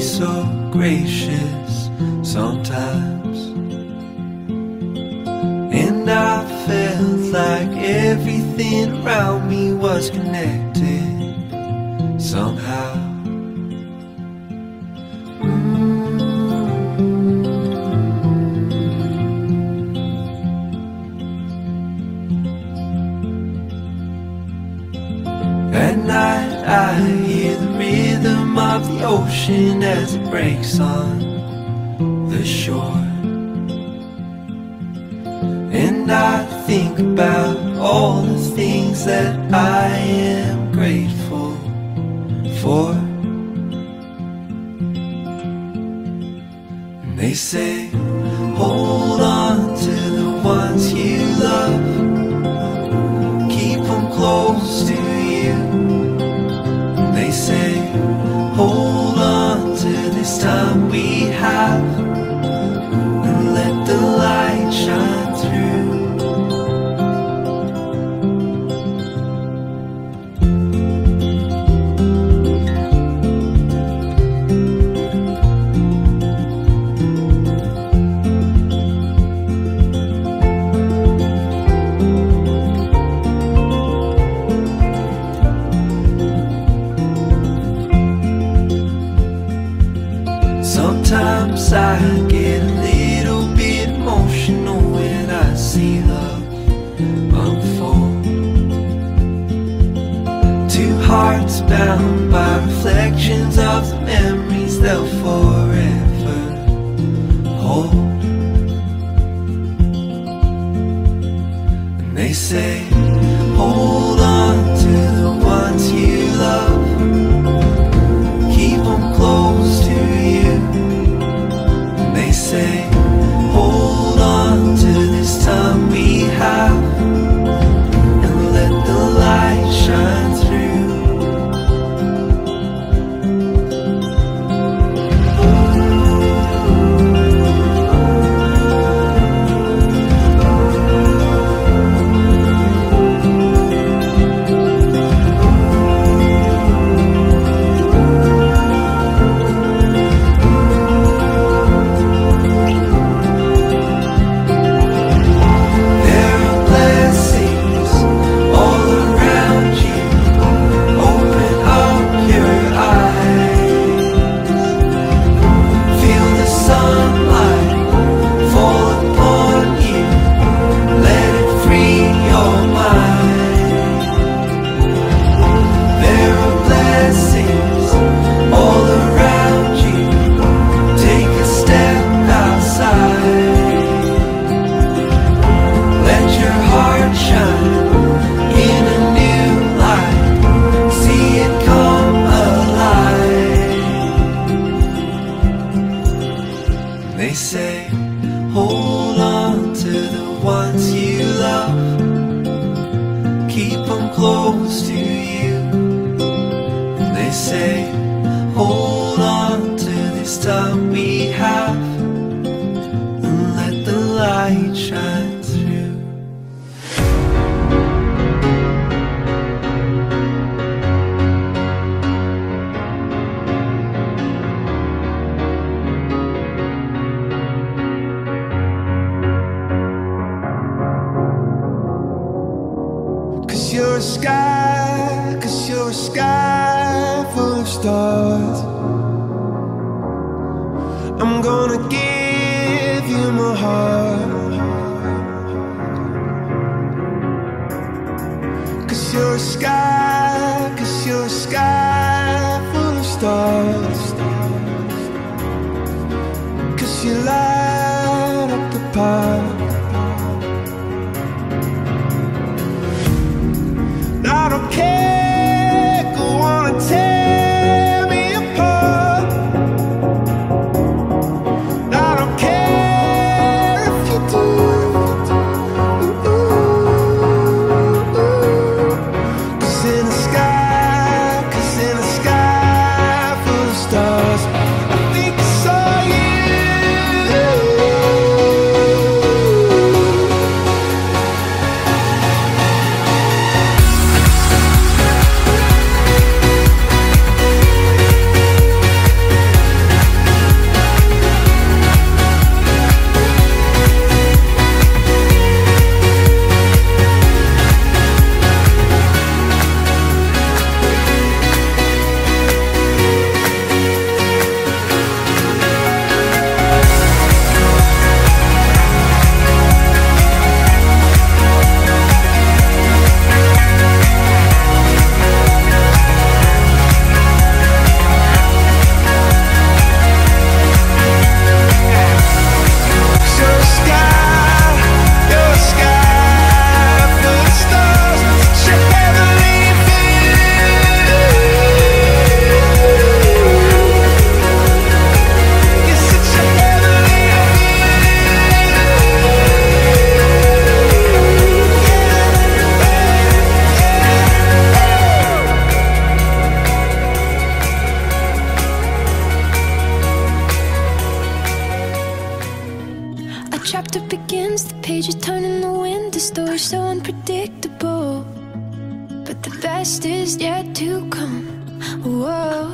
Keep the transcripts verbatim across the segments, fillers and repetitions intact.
so gracious sometimes, and I felt like everything around me was connected somehow. At night I hear the rhythm of the ocean as it breaks on the shore, and I think about all the things that I am grateful for. And they say, hold on to the ones you love, keep them close to you. They say, hold on to this time we have, and let the light shine through. Sometimes I get a little bit emotional when I see love unfold. Two hearts bound by reflections of the memories they'll forever hold. And they say, hold on to the ones you love, keep them close to you. They say, hold on to this time we have, and let the light shine through. They say, hold on to the ones you love, keep them close to you. And they say, hold on to this time we have, and let the light shine through. You're a sky, cause you're a sky full of stars. I'm gonna give you my heart, cause you're a sky, cause you're a sky full of stars, cause you light up the park. I don't care, go on and tear me apart. I don't care if you do. Cause in the sky, cause in the sky full of stars, I think I saw you. chapter begins, the pages turn in the wind, the story's so unpredictable, but the best is yet to come. Whoa.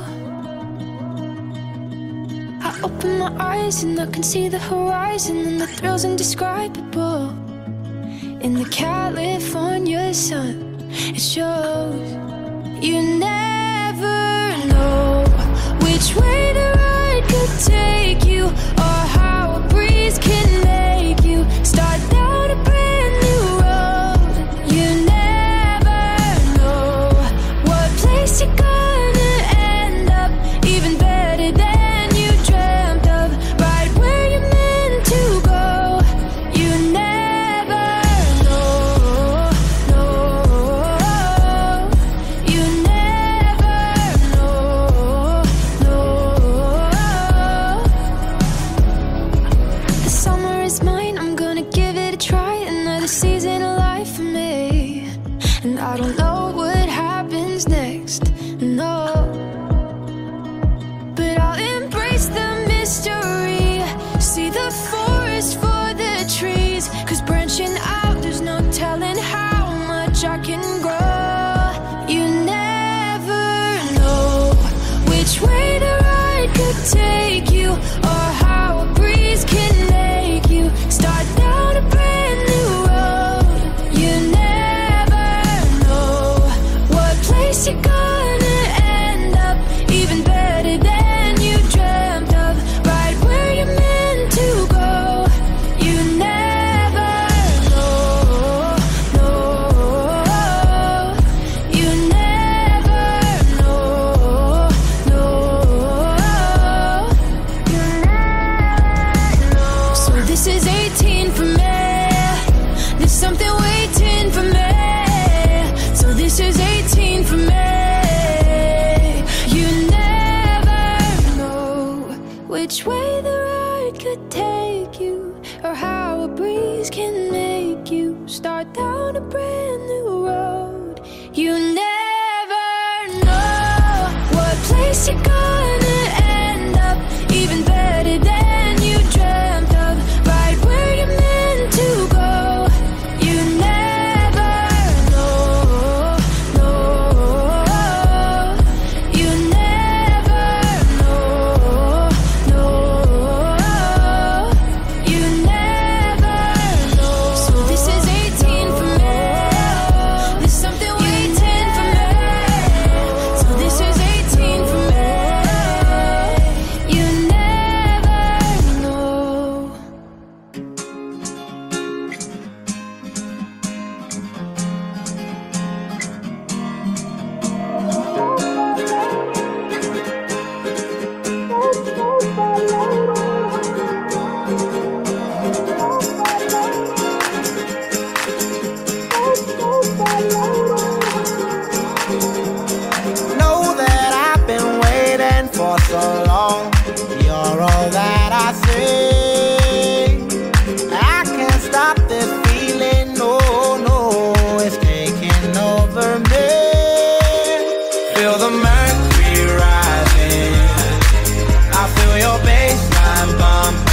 I open my eyes and I can see the horizon, and the thrill's indescribable. In the California sun, it shows. You never know which way the ride could take you, or how a breeze can make you start down a brand new road. You never know what place you're gonna end up, even better than you dreamt of, right where you're meant to go. You never know, no. You never know, no. The summer is mine, I'm gonna give it a try. Another season of life for me, and I don't know what happens next, no, but I'll embrace the mystery. See the forest for the trees, 'cause branching out, there's no telling how much I can grow. You never know which way the ride could take you, or how a breeze can make you start down a brand new road. You never know what place you're gonna end up, even better than you dreamt of, right where you're meant to go. You never know, no. You never know, no. You never know. So this is eighteen for me. There's something waiting for me. So this is eighteen for me. You never know which way the ride could take you, or how a breeze can make you start down a brand new road. You never know what place you're gonna end up, even better than you dreamt of, right where you're meant to go. You never know, no. You never know, no. You never know. So this is eighteen for me. There's something waiting for me. So this is eighteen for me. You never know. Know that I've been waiting for so long. You're all that I see. I can't stop this feeling, no, no, it's taking over me. Feel the mercury rising, I feel your baseline bumping.